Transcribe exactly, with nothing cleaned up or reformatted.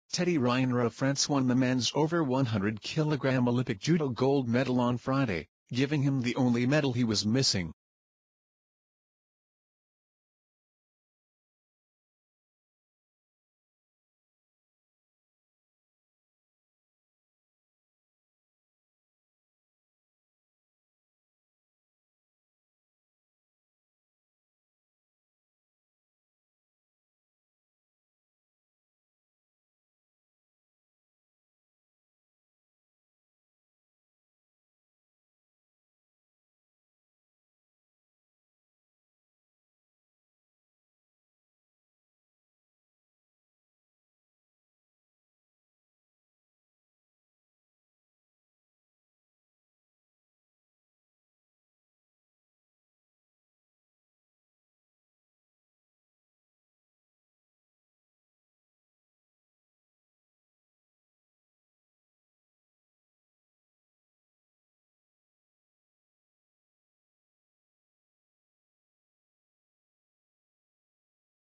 Teddy Riner of France won the men's over one hundred kilogram Olympic judo gold medal on Friday, giving him the only medal he was missing.